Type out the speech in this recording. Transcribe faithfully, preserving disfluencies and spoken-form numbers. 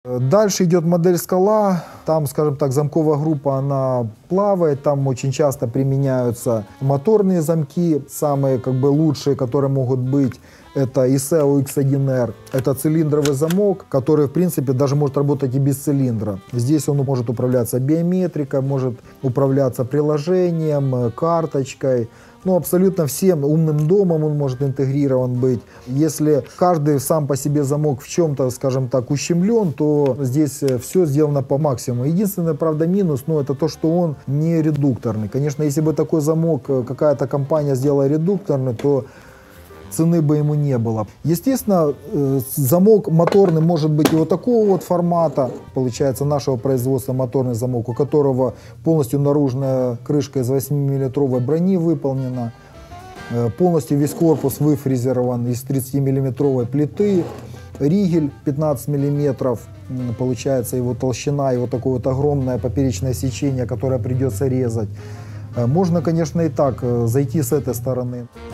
Дальше идет модель «Скала». Там, скажем так, замковая группа, она плавает. Там очень часто применяются моторные замки. Самые как бы лучшие, которые могут быть, это ИСЭО икс один эр. Это цилиндровый замок, который, в принципе, даже может работать и без цилиндра. Здесь он может управляться биометрикой, может управляться приложением, карточкой. Ну, абсолютно всем умным домом он может интегрирован быть. Если каждый сам по себе замок в чем-то, скажем так, ущемлен, то здесь все сделано по максимуму. Единственный, правда, минус, ну, это то, что он не редукторный. Конечно, если бы такой замок какая-то компания сделала редукторный, то цены бы ему не было. Естественно, замок моторный может быть и вот такого вот формата, получается, нашего производства моторный замок, у которого полностью наружная крышка из восьмимиллиметровой брони выполнена, полностью весь корпус выфрезерован из тридцатимиллиметровой плиты, ригель пятнадцать миллиметров, получается его толщина и вот такое вот огромное поперечное сечение, которое придется резать. Можно, конечно, и так зайти с этой стороны.